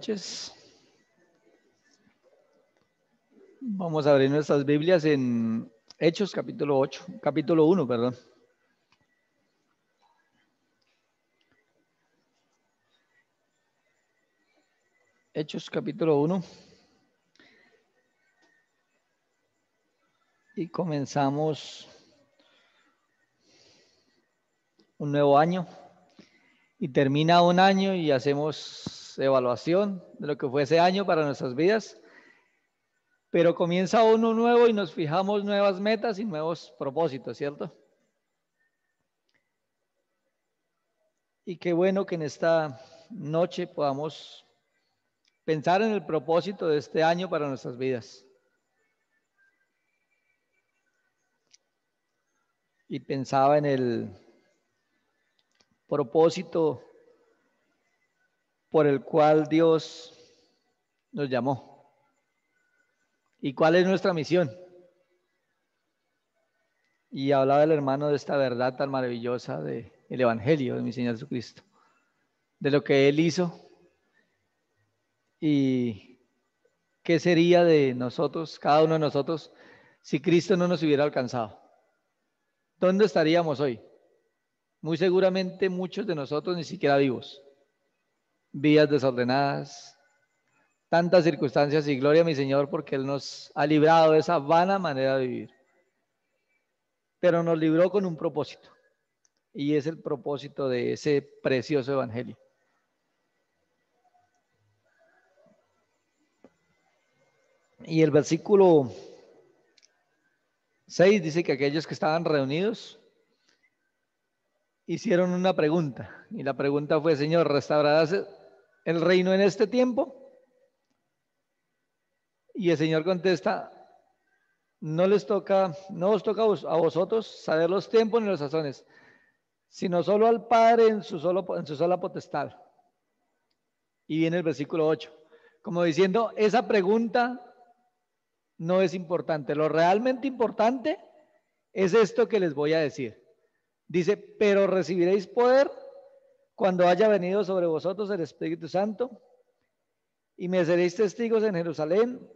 noches. Vamos a abrir nuestras Biblias en Hechos capítulo 1, perdón. Hechos capítulo 1. Y comenzamos un nuevo año. Y termina un año y hacemos evaluación de lo que fue ese año para nuestras vidas. Pero comienza uno nuevo y nos fijamos nuevas metas y nuevos propósitos, ¿cierto? Y qué bueno que en esta noche podamos pensar en el propósito de este año para nuestras vidas. Y pensaba en el propósito por el cual Dios nos llamó. ¿Y cuál es nuestra misión? Y hablaba el hermano de esta verdad tan maravillosa del Evangelio de mi Señor Jesucristo, de lo que Él hizo y qué sería de nosotros, cada uno de nosotros, si Cristo no nos hubiera alcanzado. ¿Dónde estaríamos hoy? Muy seguramente muchos de nosotros ni siquiera vivos. Vidas desordenadas, tantas circunstancias, y gloria a mi Señor porque Él nos ha librado de esa vana manera de vivir. Pero nos libró con un propósito, y es el propósito de ese precioso evangelio. Y el versículo 6 dice que aquellos que estaban reunidos hicieron una pregunta, y la pregunta fue: Señor, ¿restaurarás el reino en este tiempo? Y el Señor contesta: no os toca a vosotros saber los tiempos ni las sazones, sino solo al Padre en su sola potestad. Y viene el versículo 8, como diciendo, esa pregunta no es importante. Lo realmente importante es esto que les voy a decir. Dice: pero recibiréis poder cuando haya venido sobre vosotros el Espíritu Santo, y me seréis testigos en Jerusalén,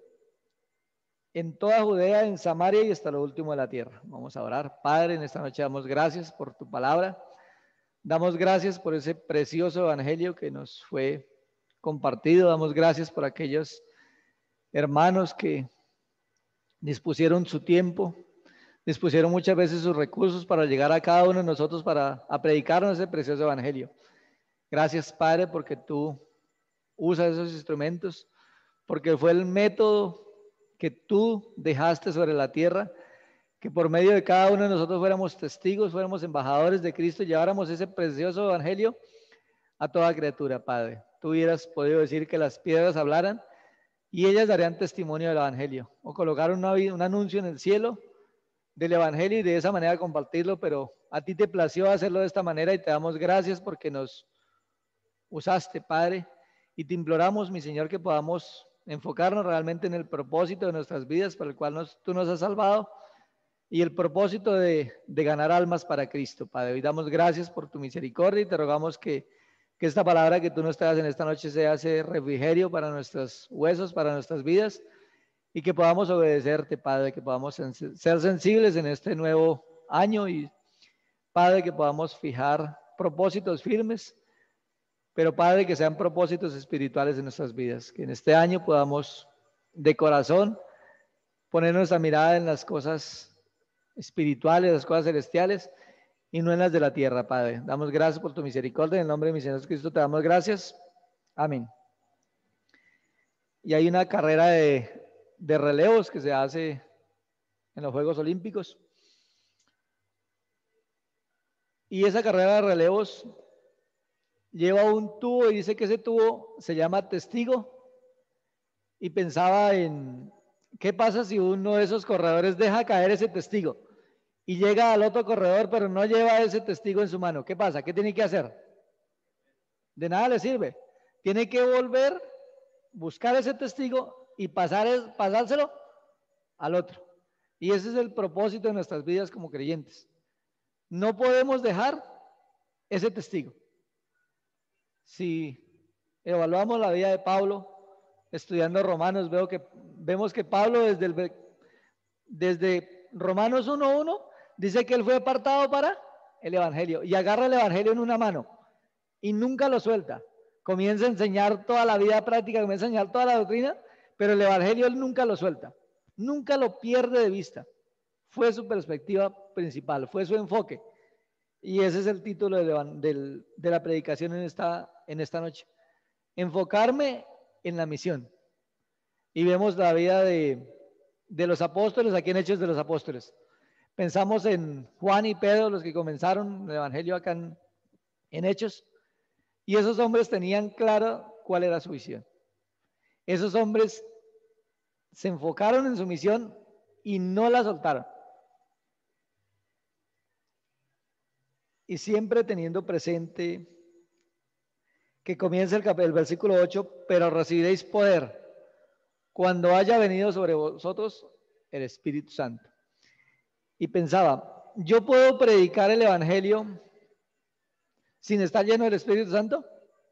en toda Judea, en Samaria y hasta lo último de la tierra. Vamos a orar. Padre, en esta noche damos gracias por tu palabra. Damos gracias por ese precioso evangelio que nos fue compartido. Damos gracias por aquellos hermanos que dispusieron su tiempo, dispusieron muchas veces sus recursos para llegar a cada uno de nosotros para predicarnos ese precioso evangelio. Gracias, Padre, porque tú usas esos instrumentos, porque fue el método que tú dejaste sobre la tierra, que por medio de cada uno de nosotros fuéramos testigos, fuéramos embajadores de Cristo, lleváramos ese precioso evangelio a toda criatura, Padre. Tú hubieras podido decir que las piedras hablaran y ellas darían testimonio del evangelio, o colocar un anuncio en el cielo del evangelio y de esa manera compartirlo, pero a ti te plació hacerlo de esta manera y te damos gracias porque nos usaste, Padre, y te imploramos, mi Señor, que podamos enfocarnos realmente en el propósito de nuestras vidas para el cual tú nos has salvado, y el propósito de ganar almas para Cristo, Padre. Hoy damos gracias por tu misericordia y te rogamos que esta palabra que tú nos traes en esta noche sea ese refrigerio para nuestros huesos, para nuestras vidas, y que podamos obedecerte, Padre, que podamos ser sensibles en este nuevo año, y Padre, que podamos fijar propósitos firmes, pero Padre, que sean propósitos espirituales en nuestras vidas, que en este año podamos de corazón poner nuestra mirada en las cosas espirituales, las cosas celestiales, y no en las de la tierra, Padre. Damos gracias por tu misericordia, en el nombre de mi Señor Jesucristo te damos gracias. Amén. Y hay una carrera de relevos que se hace en los Juegos Olímpicos, y esa carrera de relevos lleva un tubo, y dice que ese tubo se llama testigo, y pensaba en qué pasa si uno de esos corredores deja caer ese testigo y llega al otro corredor pero no lleva ese testigo en su mano. ¿Qué pasa? ¿Qué tiene que hacer? De nada le sirve. Tiene que volver, buscar ese testigo y pasárselo al otro. Y ese es el propósito de nuestras vidas como creyentes. No podemos dejar ese testigo. Si evaluamos la vida de Pablo, estudiando Romanos, vemos que Pablo desde Romanos 1:1 dice que él fue apartado para el Evangelio y agarra el Evangelio en una mano y nunca lo suelta. Comienza a enseñar toda la vida práctica, comienza a enseñar toda la doctrina, pero el Evangelio él nunca lo suelta, nunca lo pierde de vista. Fue su perspectiva principal, fue su enfoque. Y ese es el título de la predicación en esta noche. Enfocarme en la misión. Y vemos la vida de los apóstoles aquí en Hechos de los Apóstoles. Pensamos en Juan y Pedro, los que comenzaron el Evangelio acá en Hechos. Y esos hombres tenían claro cuál era su visión. Esos hombres se enfocaron en su misión y no la soltaron. Y siempre teniendo presente que comienza el versículo 8, pero recibiréis poder cuando haya venido sobre vosotros el Espíritu Santo. Y pensaba, ¿yo puedo predicar el Evangelio sin estar lleno del Espíritu Santo?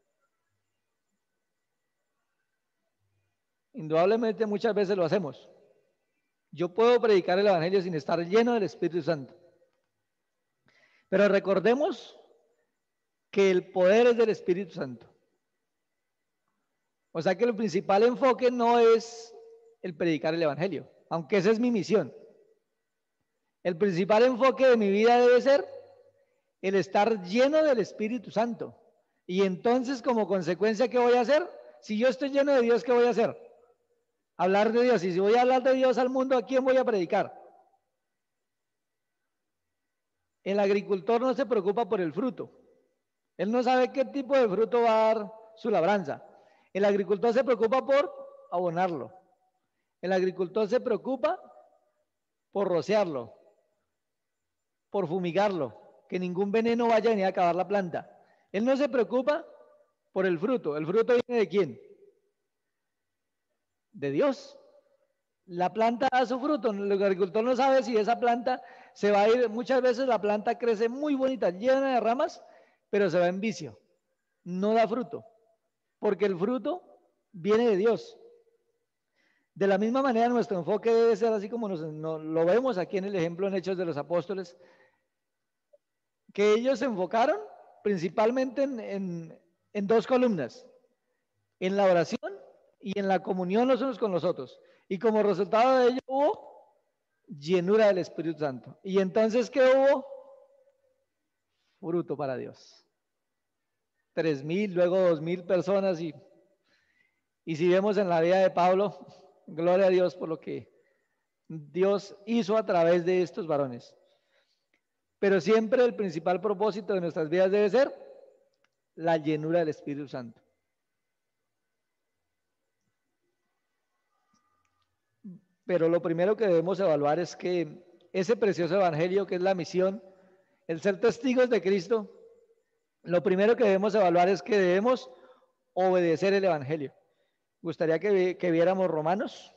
Indudablemente muchas veces lo hacemos. Yo puedo predicar el Evangelio sin estar lleno del Espíritu Santo. Pero recordemos que el poder es del Espíritu Santo. O sea que el principal enfoque no es el predicar el Evangelio, aunque esa es mi misión. El principal enfoque de mi vida debe ser el estar lleno del Espíritu Santo. Y entonces, como consecuencia, ¿qué voy a hacer? Si yo estoy lleno de Dios, ¿qué voy a hacer? Hablar de Dios. Y si voy a hablar de Dios al mundo, ¿a quién voy a predicar? El agricultor no se preocupa por el fruto. Él no sabe qué tipo de fruto va a dar su labranza. El agricultor se preocupa por abonarlo. El agricultor se preocupa por rociarlo, por fumigarlo, que ningún veneno vaya a venir a acabar la planta. Él no se preocupa por el fruto. ¿El fruto viene de quién? De Dios. La planta da su fruto. El agricultor no sabe si esa planta se va a ir. Muchas veces la planta crece muy bonita, llena de ramas, pero se va en vicio. No da fruto, porque el fruto viene de Dios. De la misma manera, nuestro enfoque debe ser así como lo vemos aquí en el ejemplo en Hechos de los Apóstoles, que ellos se enfocaron principalmente en dos columnas, en la oración y en la comunión los unos con los otros. Y como resultado de ello hubo llenura del Espíritu Santo. Y entonces, ¿qué hubo? Fruto para Dios. 3,000, luego 2,000 personas. Y si vemos en la vida de Pablo, gloria a Dios por lo que Dios hizo a través de estos varones. Pero siempre el principal propósito de nuestras vidas debe ser la llenura del Espíritu Santo. Pero lo primero que debemos evaluar es que ese precioso evangelio que es la misión, el ser testigos de Cristo, lo primero que debemos evaluar es que debemos obedecer el evangelio. Gustaría que viéramos Romanos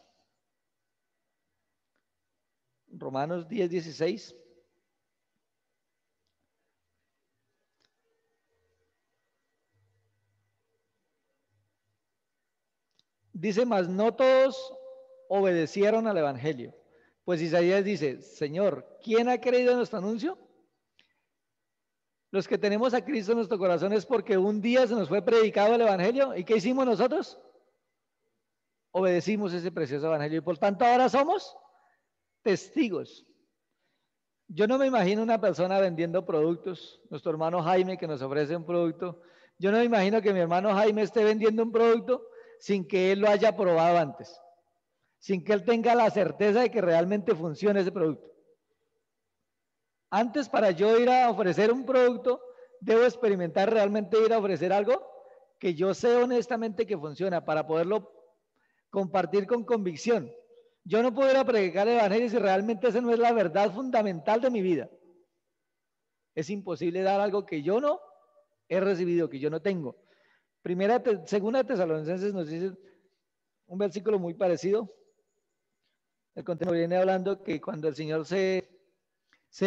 10:16. Dice, mas no todos obedecieron al evangelio. Pues Isaías dice, Señor, ¿quién ha creído en nuestro anuncio? Los que tenemos a Cristo en nuestro corazón es porque un día se nos fue predicado el evangelio. ¿Y qué hicimos nosotros? Obedecimos ese precioso evangelio y por tanto ahora somos testigos. Yo no me imagino una persona vendiendo productos, nuestro hermano Jaime que nos ofrece un producto. Yo no me imagino que mi hermano Jaime esté vendiendo un producto sin que él lo haya probado antes, sin que él tenga la certeza de que realmente funcione ese producto. Antes, para yo ir a ofrecer un producto, debo experimentar realmente ir a ofrecer algo que yo sé honestamente que funciona para poderlo compartir con convicción. Yo no puedo ir a predicar el evangelio si realmente esa no es la verdad fundamental de mi vida. Es imposible dar algo que yo no he recibido, que yo no tengo. Segunda Tesalonicenses nos dice un versículo muy parecido. El contenido viene hablando que cuando el Señor se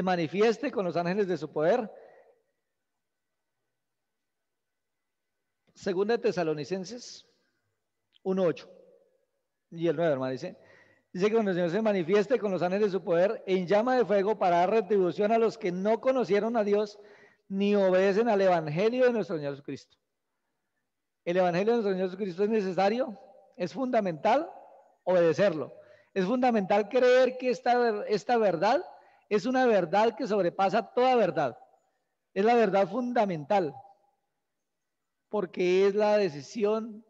manifieste con los ángeles de su poder, Segunda de Tesalonicenses 1:8 y el 9, hermano, dice que cuando el Señor se manifieste con los ángeles de su poder en llama de fuego para dar retribución a los que no conocieron a Dios ni obedecen al evangelio de nuestro Señor Jesucristo. El evangelio de nuestro Señor Jesucristo es necesario, es fundamental obedecerlo. Es fundamental creer que esta verdad es una verdad que sobrepasa toda verdad. Es la verdad fundamental, porque es la decisión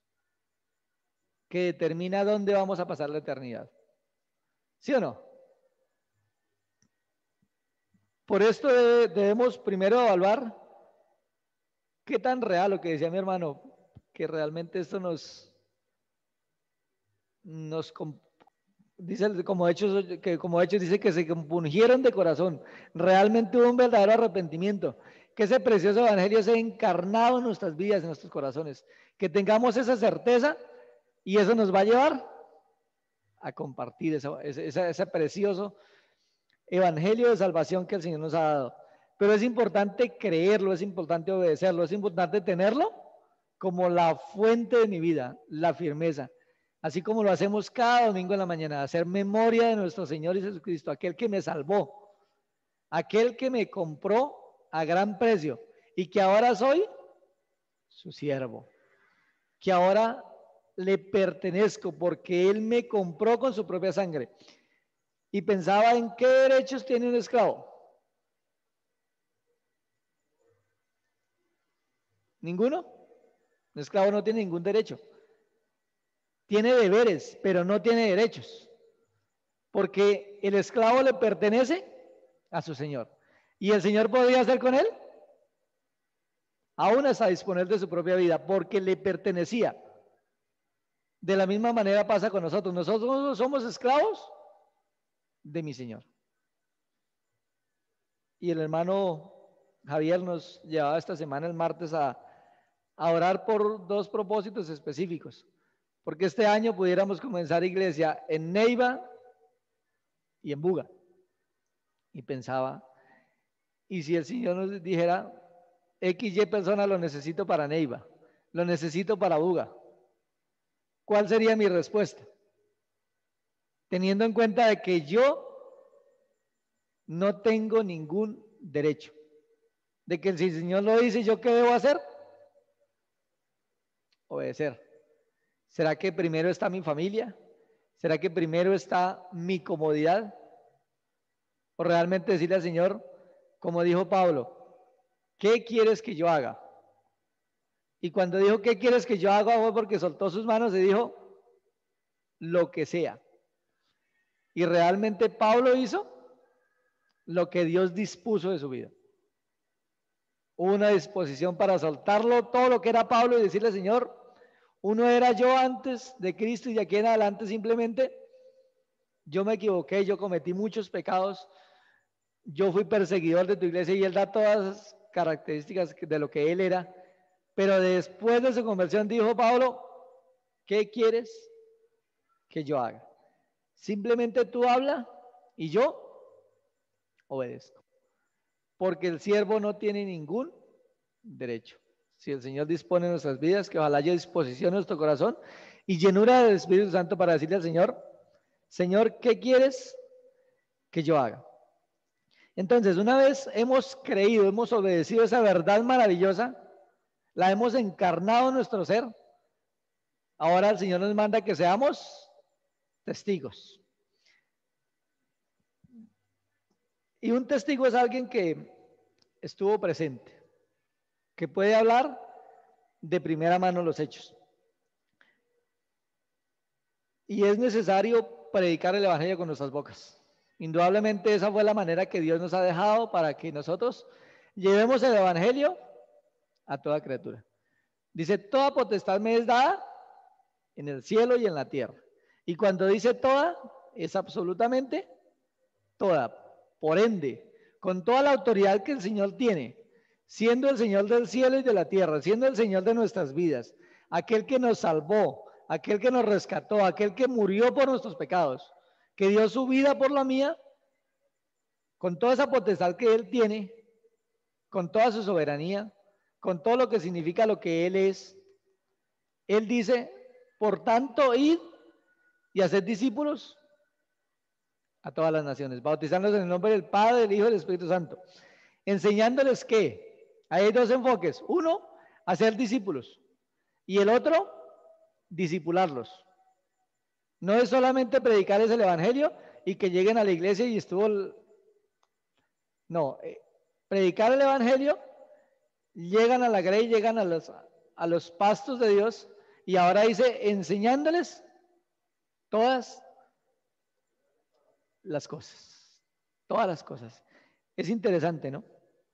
que determina dónde vamos a pasar la eternidad. ¿Sí o no? Por esto debemos primero evaluar qué tan real, lo que decía mi hermano, que realmente esto nos dice, como hechos dice que se compungieron de corazón. Realmente hubo un verdadero arrepentimiento. Que ese precioso evangelio sea encarnado en nuestras vidas, en nuestros corazones. Que tengamos esa certeza y eso nos va a llevar a compartir ese precioso evangelio de salvación que el Señor nos ha dado. Pero es importante creerlo, es importante obedecerlo, es importante tenerlo como la fuente de mi vida, la firmeza. Así como lo hacemos cada domingo en la mañana, hacer memoria de nuestro Señor Jesucristo, aquel que me salvó, aquel que me compró a gran precio y que ahora soy su siervo, que ahora le pertenezco porque Él me compró con su propia sangre. Y pensaba en qué derechos tiene un esclavo. ¿Ninguno? Un esclavo no tiene ningún derecho. Tiene deberes, pero no tiene derechos. Porque el esclavo le pertenece a su señor. ¿Y el señor podría hacer con él? Aún hasta disponer de su propia vida, porque le pertenecía. De la misma manera pasa con nosotros. Nosotros somos esclavos de mi señor. Y el hermano Javier nos llevaba esta semana, el martes, a orar por dos propósitos específicos. Porque este año pudiéramos comenzar iglesia en Neiva y en Buga. Y pensaba, ¿y si el Señor nos dijera, XY persona lo necesito para Neiva, lo necesito para Buga? ¿Cuál sería mi respuesta? Teniendo en cuenta de que yo no tengo ningún derecho. De que si el Señor lo dice, ¿yo qué debo hacer? Obedecer. ¿Será que primero está mi familia? ¿Será que primero está mi comodidad? ¿O realmente decirle al Señor, como dijo Pablo, ¿qué quieres que yo haga? Y cuando dijo, ¿qué quieres que yo haga? Fue porque soltó sus manos y dijo, lo que sea. Y realmente Pablo hizo lo que Dios dispuso de su vida. Hubo una disposición para soltarlo todo lo que era Pablo y decirle, Señor, uno era yo antes de Cristo y de aquí en adelante simplemente yo me equivoqué, yo cometí muchos pecados, yo fui perseguidor de tu iglesia y él da todas las características de lo que él era, pero después de su conversión dijo Pablo, ¿qué quieres que yo haga? Simplemente tú habla y yo obedezco, porque el siervo no tiene ningún derecho. Si el Señor dispone de nuestras vidas, que ojalá haya disposición en nuestro corazón y llenura del Espíritu Santo para decirle al Señor, Señor, ¿qué quieres que yo haga? Entonces, una vez hemos creído, hemos obedecido esa verdad maravillosa, la hemos encarnado en nuestro ser, ahora el Señor nos manda que seamos testigos. Y un testigo es alguien que estuvo presente, que puede hablar de primera mano los hechos. Y es necesario predicar el evangelio con nuestras bocas. Indudablemente esa fue la manera que Dios nos ha dejado para que nosotros llevemos el evangelio a toda criatura. Dice, toda potestad me es dada en el cielo y en la tierra. Y cuando dice toda, es absolutamente toda. Por ende, con toda la autoridad que el Señor tiene, siendo el Señor del cielo y de la tierra, siendo el Señor de nuestras vidas, aquel que nos salvó, aquel que nos rescató, aquel que murió por nuestros pecados, que dio su vida por la mía, con toda esa potestad que Él tiene, con toda su soberanía, con todo lo que significa lo que Él es. Él dice, por tanto, id y haced discípulos a todas las naciones, bautizándolos en el nombre del Padre, del Hijo y del Espíritu Santo, enseñándoles que hay dos enfoques. Uno, hacer discípulos, y el otro, discipularlos. No es solamente predicarles el Evangelio y que lleguen a la iglesia y no, predicar el Evangelio, llegan a la grey, llegan a los pastos de Dios, y ahora dice, enseñándoles todas las cosas, todas las cosas. Es interesante, ¿no?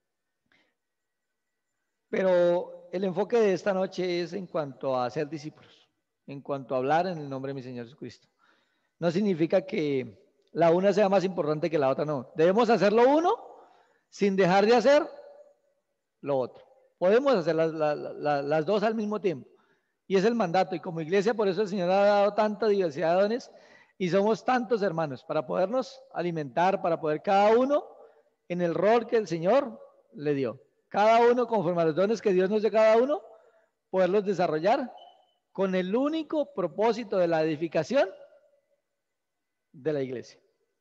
Pero el enfoque de esta noche es en cuanto a ser discípulos, en cuanto a hablar en el nombre de mi Señor Jesucristo. No significa que la una sea más importante que la otra, no. Debemos hacer lo uno sin dejar de hacer lo otro. Podemos hacer las dos al mismo tiempo. Y es el mandato. Y como iglesia, por eso el Señor ha dado tanta diversidad de dones y somos tantos hermanos para podernos alimentar, para poder cada uno en el rol que el Señor le dio. Cada uno conforme a los dones que Dios nos dio cada uno, poderlos desarrollar con el único propósito de la edificación de la iglesia.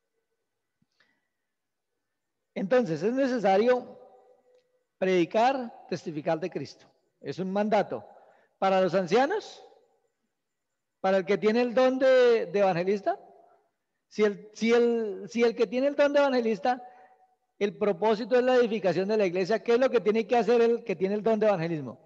Entonces es necesario predicar, testificar de Cristo. Es un mandato para los ancianos, para el que tiene el don de evangelista. Si el que tiene el don de evangelista, el propósito es la edificación de la iglesia, ¿qué es lo que tiene que hacer el que tiene el don de evangelismo?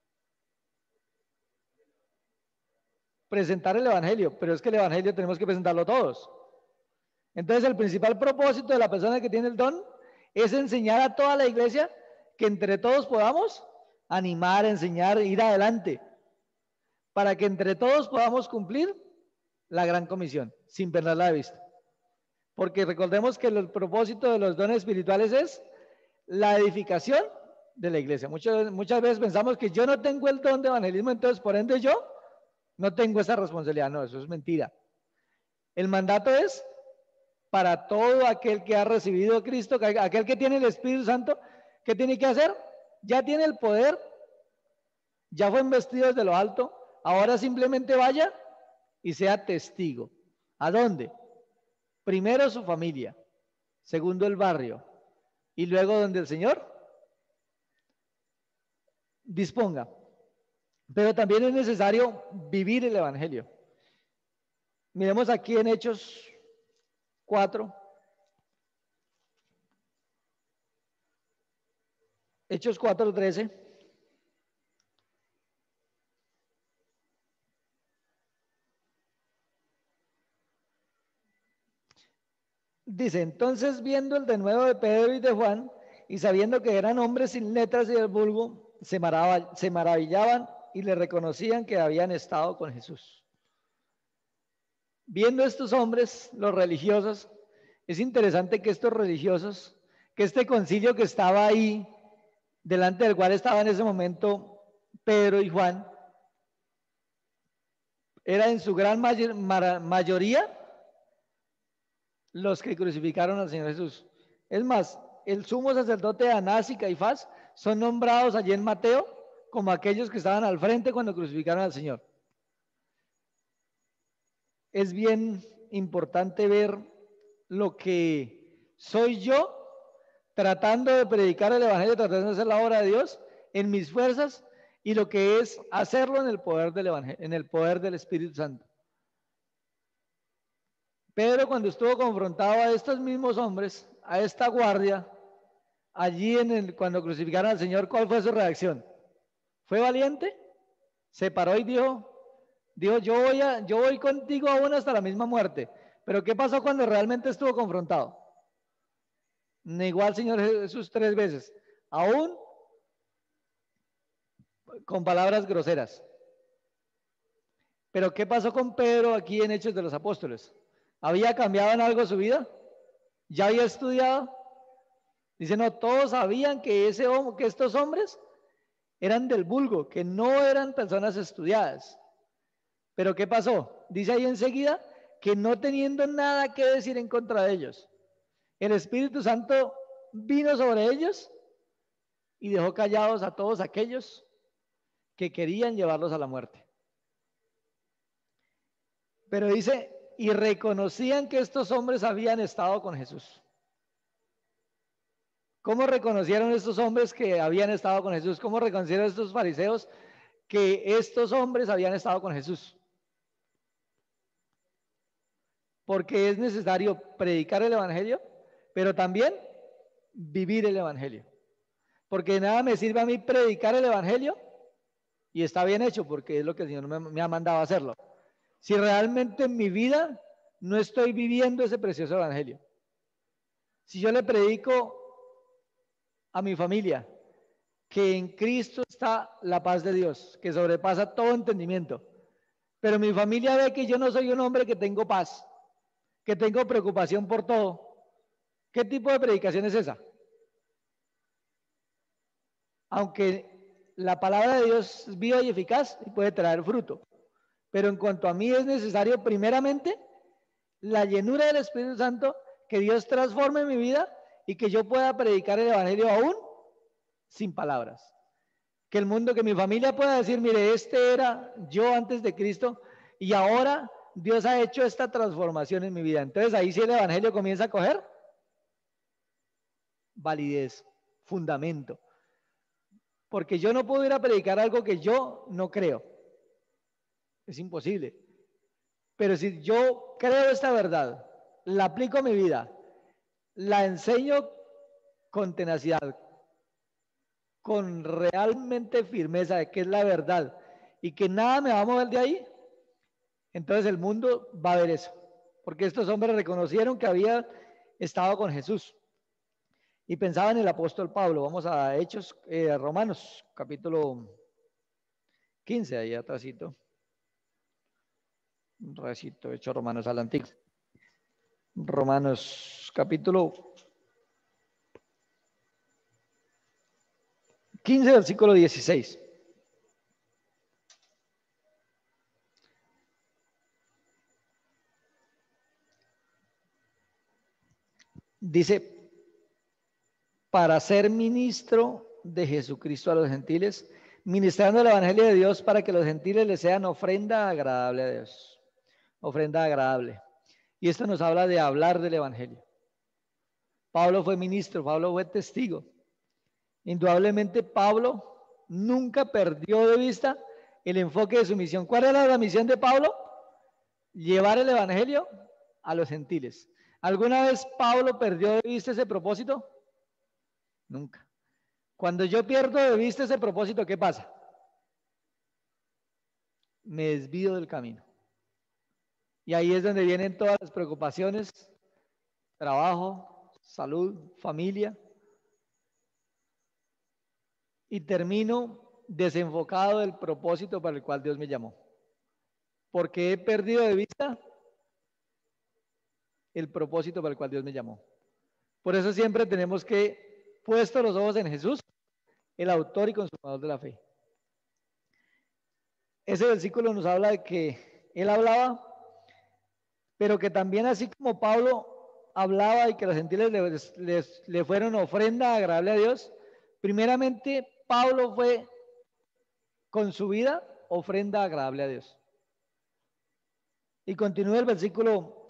Presentar el evangelio, pero es que el evangelio tenemos que presentarlo todos. Entonces el principal propósito de la persona que tiene el don es enseñar a toda la iglesia que entre todos podamos animar, enseñar, ir adelante, para que entre todos podamos cumplir la gran comisión, sin perderla de vista. Porque recordemos que el propósito de los dones espirituales es la edificación de la iglesia. Muchas veces pensamos que yo no tengo el don de evangelismo, entonces por ende yo no tengo esa responsabilidad. No, eso es mentira. El mandato es para todo aquel que ha recibido a Cristo, aquel que tiene el Espíritu Santo. ¿Qué tiene que hacer? Ya tiene el poder, ya fue investido desde lo alto, ahora simplemente vaya y sea testigo. ¿A dónde? Primero su familia, segundo el barrio, y luego donde el Señor disponga. Pero también es necesario vivir el Evangelio. Miremos aquí en Hechos 4. Hechos 4:13. Dice, entonces viendo el denuedo de Pedro y de Juan, y sabiendo que eran hombres sin letras y del vulgo, se maravillaban y le reconocían que habían estado con Jesús. Viendo estos hombres, los religiosos, es interesante que estos religiosos, que este concilio que estaba ahí, delante del cual estaba en ese momento Pedro y Juan, era en su gran mayoría los que crucificaron al Señor Jesús. Es más, el sumo sacerdote Anás y Caifás son nombrados allí en Mateo como aquellos que estaban al frente cuando crucificaron al Señor. Es bien importante ver lo que soy yo tratando de predicar el Evangelio, tratando de hacer la obra de Dios en mis fuerzas, y lo que es hacerlo en el poder del Evangelio, en el poder del Espíritu Santo. Pedro, cuando estuvo confrontado a estos mismos hombres, a esta guardia, allí cuando crucificaron al Señor, ¿cuál fue su reacción? ¿Fue valiente? Se paró y dijo, yo voy contigo aún hasta la misma muerte. Pero ¿qué pasó cuando realmente estuvo confrontado? Negó al Señor Jesús 3 veces, aún con palabras groseras. Pero ¿qué pasó con Pedro aquí en Hechos de los Apóstoles? ¿Había cambiado en algo su vida? ¿Ya había estudiado? Dice, no, todos sabían que estos hombres eran del vulgo, que no eran personas estudiadas. Pero ¿qué pasó? Dice ahí enseguida que no teniendo nada que decir en contra de ellos, el Espíritu Santo vino sobre ellos y dejó callados a todos aquellos que querían llevarlos a la muerte. Pero dice, y reconocían que estos hombres habían estado con Jesús. ¿Cómo reconocieron estos hombres que habían estado con Jesús? ¿Cómo reconocieron estos fariseos que estos hombres habían estado con Jesús? Porque es necesario predicar el evangelio, pero también vivir el evangelio. Porque de nada me sirve a mí predicar el evangelio, y está bien hecho porque es lo que el Señor me ha mandado a hacerlo, si realmente en mi vida no estoy viviendo ese precioso evangelio. Si yo le predico a mi familia que en Cristo está la paz de Dios, que sobrepasa todo entendimiento, pero mi familia ve que yo no soy un hombre que tengo paz, que tengo preocupación por todo, ¿qué tipo de predicación es esa? Aunque la palabra de Dios es viva y eficaz y puede traer fruto, pero en cuanto a mí es necesario primeramente la llenura del Espíritu Santo, que Dios transforme mi vida y que yo pueda predicar el evangelio aún sin palabras. Que el mundo, que mi familia pueda decir, mire, este era yo antes de Cristo y ahora Dios ha hecho esta transformación en mi vida. Entonces ahí sí el evangelio comienza a coger validez, fundamento. Porque yo no puedo ir a predicar algo que yo no creo. Es imposible. Pero si yo creo esta verdad, la aplico a mi vida, la enseño con tenacidad, con realmente firmeza de que es la verdad y que nada me va a mover de ahí, entonces el mundo va a ver eso. Porque estos hombres reconocieron que había estado con Jesús y pensaban en el apóstol Pablo. Vamos a Hechos, Romanos, capítulo 15, ahí atrásito. Un recito hecho Romanos al antiguo. Romanos, capítulo 15, versículo 16. Dice, para ser ministro de Jesucristo a los gentiles, ministrando el evangelio de Dios para que los gentiles les sean ofrenda agradable a Dios. Ofrenda agradable. Y esto nos habla de hablar del evangelio. Pablo fue ministro, Pablo fue testigo. Indudablemente Pablo nunca perdió de vista el enfoque de su misión. ¿Cuál era la misión de Pablo? Llevar el evangelio a los gentiles. ¿Alguna vez Pablo perdió de vista ese propósito? Nunca. Cuando yo pierdo de vista ese propósito, ¿qué pasa? Me desvío del camino. Y ahí es donde vienen todas las preocupaciones, trabajo, salud, familia. Y termino desenfocado del propósito para el cual Dios me llamó. Porque he perdido de vista el propósito para el cual Dios me llamó. Por eso siempre tenemos que, puesto los ojos en Jesús, el autor y consumador de la fe. Ese versículo nos habla de que él hablaba, pero que también así como Pablo hablaba y que los gentiles le fueron ofrenda agradable a Dios, primeramente Pablo fue con su vida ofrenda agradable a Dios. Y continúa el versículo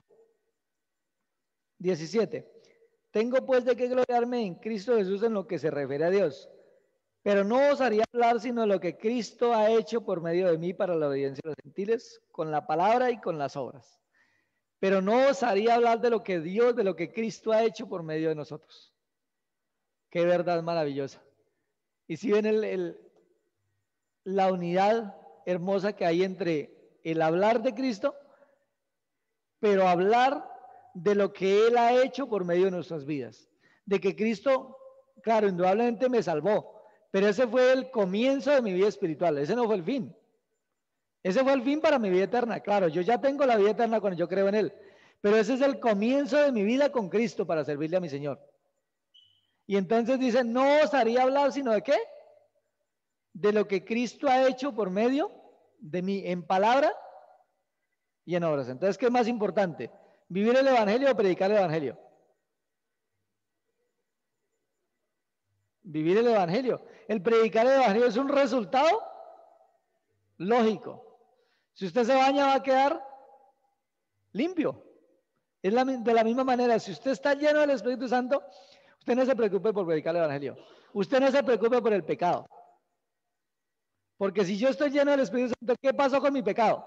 17. Tengo pues de qué gloriarme en Cristo Jesús en lo que se refiere a Dios. Pero no os haría hablar sino de lo que Cristo ha hecho por medio de mí para la obediencia de los gentiles, con la palabra y con las obras. Pero no os haría hablar de lo que Dios, de lo que Cristo ha hecho por medio de nosotros. Qué verdad maravillosa. Y si ven la unidad hermosa que hay entre el hablar de Cristo, pero hablar de lo que Él ha hecho por medio de nuestras vidas. De que Cristo, claro, indudablemente me salvó, pero ese fue el comienzo de mi vida espiritual, ese no fue el fin. Ese fue el fin para mi vida eterna. Claro, yo ya tengo la vida eterna cuando yo creo en Él, pero ese es el comienzo de mi vida con Cristo para servirle a mi Señor. Y entonces dice, no os haría hablar sino de qué? De lo que Cristo ha hecho por medio de mí, en palabra y en obras. Entonces, ¿qué es más importante? ¿Vivir el evangelio o predicar el evangelio? Vivir el evangelio. El predicar el evangelio es un resultado lógico. Si usted se baña va a quedar limpio. Es de la misma manera, si usted está lleno del Espíritu Santo, usted no se preocupe por predicar el evangelio. Usted no se preocupe por el pecado. Porque si yo estoy lleno del Espíritu Santo, ¿qué pasó con mi pecado?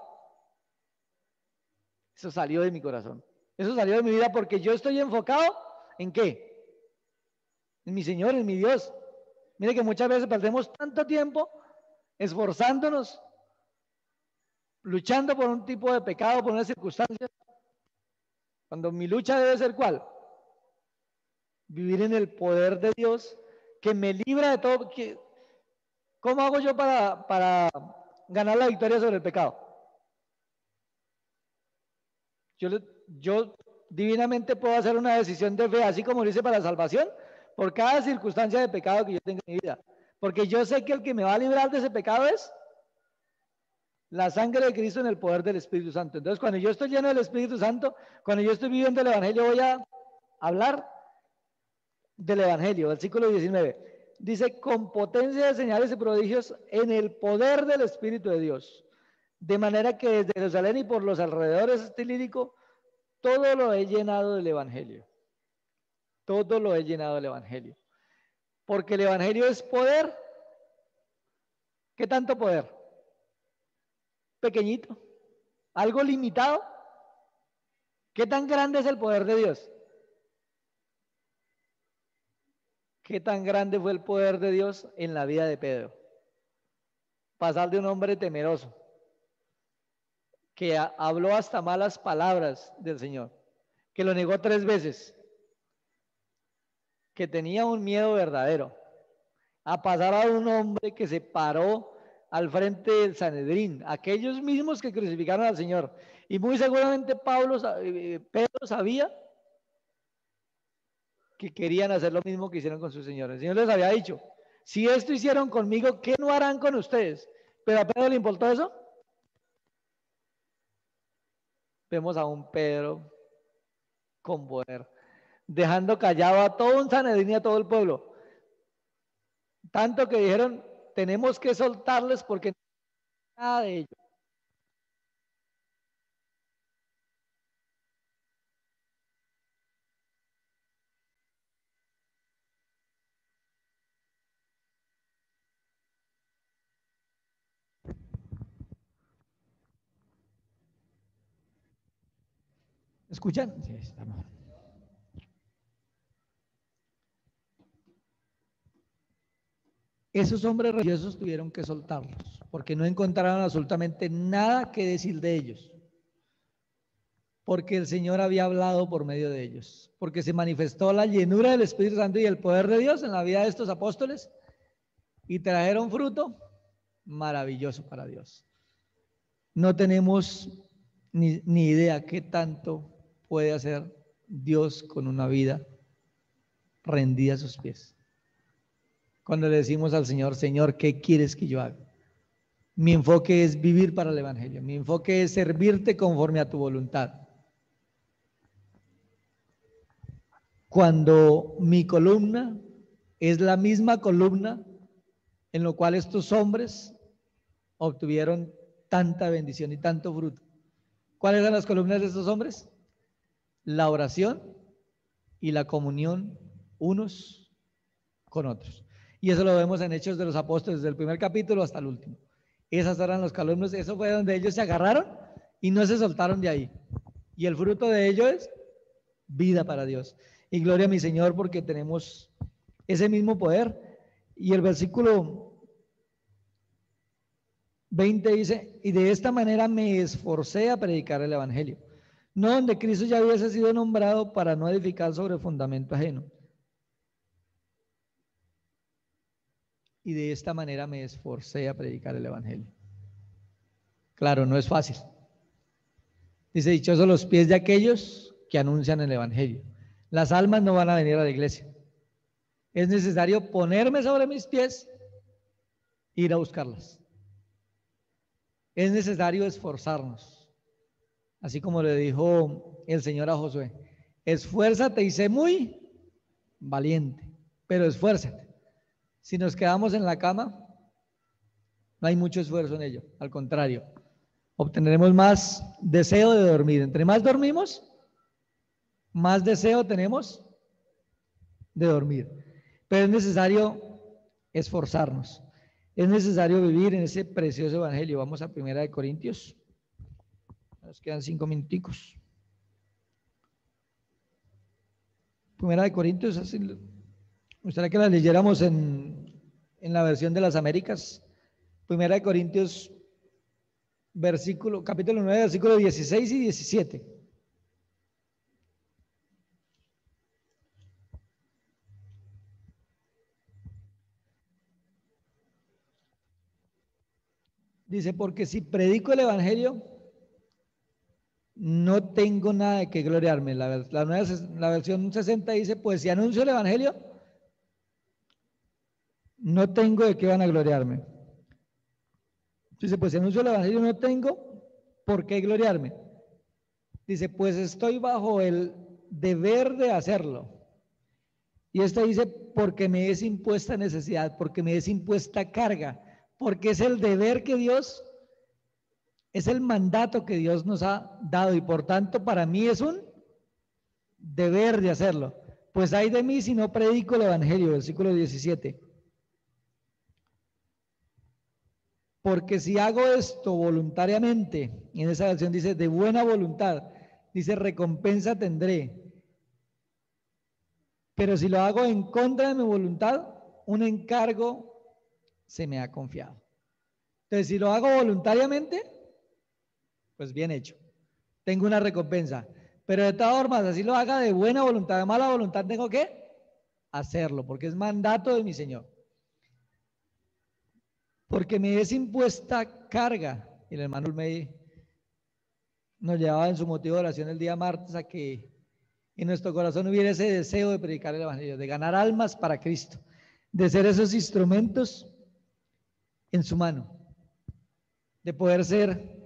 Eso salió de mi corazón. Eso salió de mi vida porque yo estoy enfocado ¿en qué? En mi Señor, en mi Dios. Mire que muchas veces perdemos tanto tiempo esforzándonos, luchando por un tipo de pecado, por una circunstancia, cuando mi lucha debe ser ¿cuál? Vivir en el poder de Dios que me libra de todo. ¿Cómo hago yo para ganar la victoria sobre el pecado? Yo divinamente puedo hacer una decisión de fe, así como lo hice para la salvación, por cada circunstancia de pecado que yo tenga en mi vida. Porque yo sé que el que me va a librar de ese pecado es la sangre de Cristo en el poder del Espíritu Santo. Entonces, cuando yo estoy lleno del Espíritu Santo, cuando yo estoy viviendo el Evangelio, voy a hablar del Evangelio. Versículo 19. Dice, con potencia de señales y prodigios en el poder del Espíritu de Dios. De manera que desde Jerusalén y por los alrededores estilírico, todo lo he llenado del Evangelio. Todo lo he llenado del Evangelio. Porque el Evangelio es poder. ¿Qué tanto poder? Pequeñito. Algo limitado. ¿Qué tan grande es el poder de Dios? ¿Qué tan grande fue el poder de Dios en la vida de Pedro? Pasar de un hombre temeroso, que habló hasta malas palabras del Señor, que lo negó 3 veces, que tenía un miedo verdadero, a pasar a un hombre que se paró al frente del Sanedrín, aquellos mismos que crucificaron al Señor. Y muy seguramente Pedro sabía que querían hacer lo mismo que hicieron con su Señor. El Señor les había dicho, si esto hicieron conmigo, ¿qué no harán con ustedes? Pero a Pedro le importó eso. Vemos a un Pedro con poder, dejando callado a todo un Sanedrín y a todo el pueblo. Tanto que dijeron, tenemos que soltarles porque nada de ellos. ¿Escuchan? Sí, estamos. Esos hombres religiosos tuvieron que soltarlos porque no encontraron absolutamente nada que decir de ellos. Porque el Señor había hablado por medio de ellos. Porque se manifestó la llenura del Espíritu Santo y el poder de Dios en la vida de estos apóstoles y trajeron fruto maravilloso para Dios. No tenemos ni idea qué tanto puede hacer Dios con una vida rendida a sus pies. Cuando le decimos al Señor, Señor, ¿qué quieres que yo haga? Mi enfoque es vivir para el Evangelio. Mi enfoque es servirte conforme a tu voluntad. Cuando mi columna es la misma columna en lo cual estos hombres obtuvieron tanta bendición y tanto fruto. ¿Cuáles eran las columnas de estos hombres? La oración y la comunión unos con otros. Y eso lo vemos en Hechos de los Apóstoles, desde el primer capítulo hasta el último. Esas eran los columnas, eso fue donde ellos se agarraron y no se soltaron de ahí. Y el fruto de ello es vida para Dios. Y gloria a mi Señor porque tenemos ese mismo poder. Y el versículo 20 dice, y de esta manera me esforcé a predicar el Evangelio, no donde Cristo ya hubiese sido nombrado para no edificar sobre fundamento ajeno. Y de esta manera me esforcé a predicar el Evangelio. Claro, no es fácil. Dice, dichosos los pies de aquellos que anuncian el Evangelio. Las almas no van a venir a la iglesia. Es necesario ponerme sobre mis pies e ir a buscarlas. Es necesario esforzarnos. Así como le dijo el Señor a Josué, esfuérzate y sé muy valiente, pero esfuérzate. Si nos quedamos en la cama, no hay mucho esfuerzo en ello. Al contrario, obtendremos más deseo de dormir. Entre más dormimos, más deseo tenemos de dormir. Pero es necesario esforzarnos. Es necesario vivir en ese precioso evangelio. Vamos a 1 Corintios. Nos quedan 5 minuticos. 1 Corintios, así, me gustaría que la leyéramos en la versión de las Américas. 1 Corintios, capítulo 9, versículos 16 y 17. Dice, porque si predico el evangelio, no tengo nada de qué gloriarme. La versión 60 dice, pues si anuncio el evangelio, no tengo de qué van a gloriarme. Dice, pues si anuncio el evangelio, no tengo por qué gloriarme. Dice, pues estoy bajo el deber de hacerlo. Y esta dice, porque me es impuesta necesidad, porque me es impuesta carga, porque es el deber que Dios, es el mandato que Dios nos ha dado y por tanto para mí es un deber de hacerlo. Pues hay de mí si no predico el evangelio, versículo 17. Porque si hago esto voluntariamente, en esa versión dice de buena voluntad, dice recompensa tendré. Pero si lo hago en contra de mi voluntad, un encargo se me ha confiado. Entonces, si lo hago voluntariamente, pues bien hecho. Tengo una recompensa. Pero de todas formas, así lo haga de buena voluntad, de mala voluntad, tengo que hacerlo, porque es mandato de mi Señor. Porque me es impuesta carga. Y el hermano nos llevaba en su motivo de oración el día martes a que en nuestro corazón hubiera ese deseo de predicar el evangelio, de ganar almas para Cristo, de ser esos instrumentos en su mano, de poder ser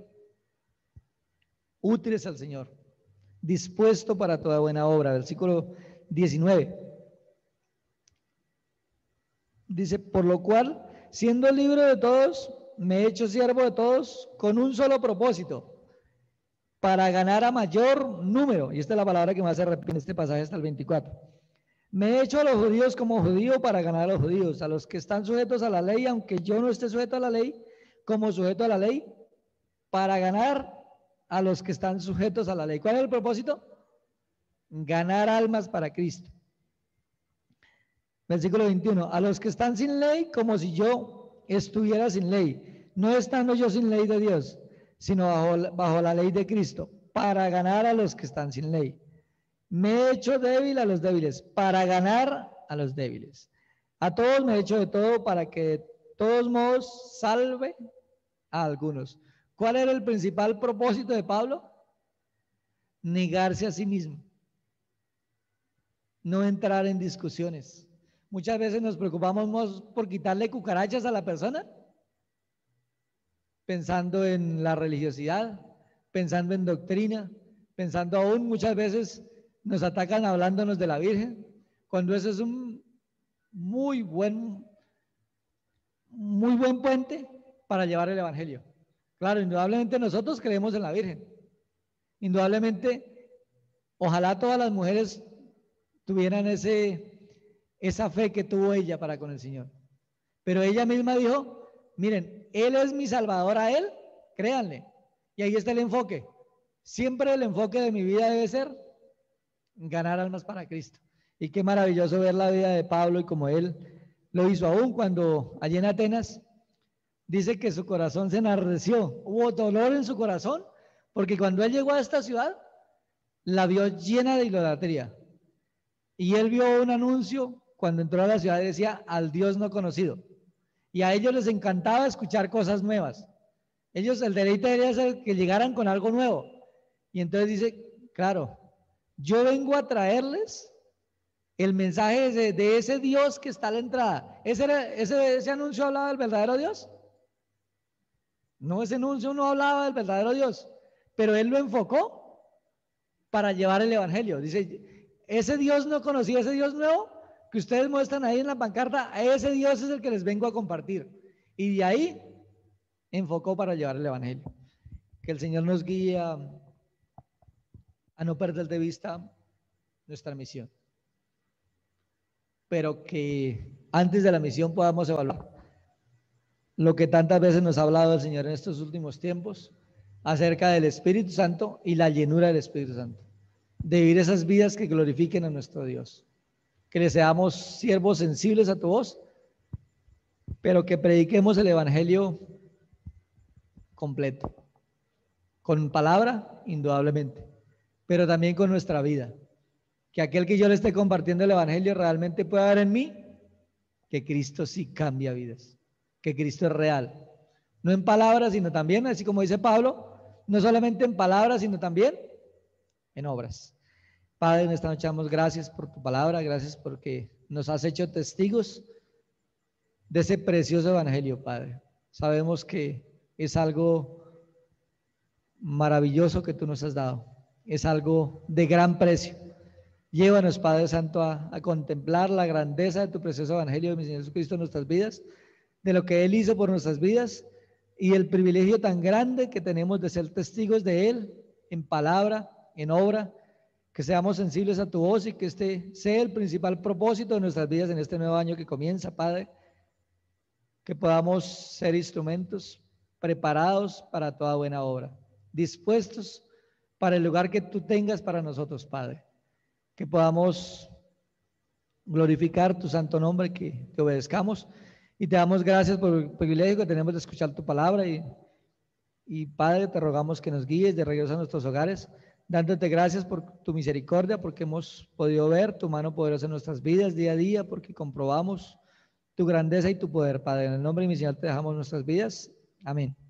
útiles al Señor, dispuesto para toda buena obra. Versículo 19. Dice, por lo cual, siendo libre de todos, me he hecho siervo de todos con un solo propósito, para ganar a mayor número. Y esta es la palabra que más se repite en este pasaje hasta el 24. Me he hecho a los judíos como judío para ganar a los judíos, a los que están sujetos a la ley, aunque yo no esté sujeto a la ley, como sujeto a la ley, para ganar a los que están sujetos a la ley. ¿Cuál es el propósito? Ganar almas para Cristo. Versículo 21. A los que están sin ley, como si yo estuviera sin ley, no estando yo sin ley de Dios, sino bajo la ley de Cristo, para ganar a los que están sin ley. Me he hecho débil a los débiles, para ganar a los débiles. A todos me he hecho de todo para que de todos modos salve a algunos. ¿Cuál era el principal propósito de Pablo? Negarse a sí mismo. No entrar en discusiones. Muchas veces nos preocupamos por quitarle cucarachas a la persona, pensando en la religiosidad, pensando en doctrina, pensando aún muchas veces nos atacan hablándonos de la Virgen, cuando eso es un muy buen puente para llevar el evangelio. Claro, indudablemente nosotros creemos en la Virgen. Indudablemente, ojalá todas las mujeres tuvieran esa fe que tuvo ella para con el Señor. Pero ella misma dijo, miren, Él es mi Salvador, a Él, créanle. Y ahí está el enfoque. Siempre el enfoque de mi vida debe ser ganar almas para Cristo. Y qué maravilloso ver la vida de Pablo y como él lo hizo aún cuando allí en Atenas dice que su corazón se enardeció, hubo dolor en su corazón, porque cuando él llegó a esta ciudad la vio llena de idolatría. Y él vio un anuncio cuando entró a la ciudad y decía al Dios no conocido. Y a ellos les encantaba escuchar cosas nuevas. Ellos, el deleite debería ser que llegaran con algo nuevo. Y entonces dice, claro, yo vengo a traerles el mensaje de ese Dios que está a la entrada. ¿Ese anuncio hablaba del verdadero Dios? No, ese anuncio no hablaba del verdadero Dios, pero él lo enfocó para llevar el evangelio. Dice, ese Dios no conocía, ese Dios nuevo, que ustedes muestran ahí en la pancarta, ese Dios es el que les vengo a compartir. Y de ahí enfocó para llevar el evangelio. Que el Señor nos guíe a no perder de vista nuestra misión, pero que antes de la misión podamos evaluar lo que tantas veces nos ha hablado el Señor en estos últimos tiempos acerca del Espíritu Santo y la llenura del Espíritu Santo, de vivir esas vidas que glorifiquen a nuestro Dios, que le seamos siervos sensibles a tu voz, pero que prediquemos el evangelio completo, con palabra, indudablemente, pero también con nuestra vida. Que aquel que yo le esté compartiendo el evangelio realmente pueda ver en mí que Cristo sí cambia vidas, que Cristo es real. No en palabras, sino también, así como dice Pablo, no solamente en palabras, sino también en obras. Padre, en esta noche damos gracias por tu palabra, gracias porque nos has hecho testigos de ese precioso evangelio, Padre. Sabemos que es algo maravilloso que tú nos has dado, es algo de gran precio. Llévanos, Padre Santo, a contemplar la grandeza de tu precioso evangelio de mi Señor Jesucristo en nuestras vidas, de lo que Él hizo por nuestras vidas y el privilegio tan grande que tenemos de ser testigos de Él en palabra, en obra, que seamos sensibles a tu voz y que este sea el principal propósito de nuestras vidas en este nuevo año que comienza, Padre, que podamos ser instrumentos preparados para toda buena obra, dispuestos para el lugar que tú tengas para nosotros, Padre. Que podamos glorificar tu santo nombre, que te obedezcamos y te damos gracias por el privilegio que tenemos de escuchar tu palabra y Padre, te rogamos que nos guíes de regreso a nuestros hogares, dándote gracias por tu misericordia, porque hemos podido ver tu mano poderosa en nuestras vidas día a día, porque comprobamos tu grandeza y tu poder, Padre. En el nombre de mi Señor te dejamos nuestras vidas. Amén.